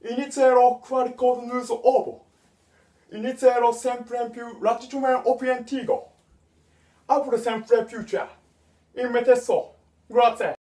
Iniziero qualicosa news ovo. Iniziero sempre più l'attitudine obiettivo. Apro sempre future. In me stesso. Grazie.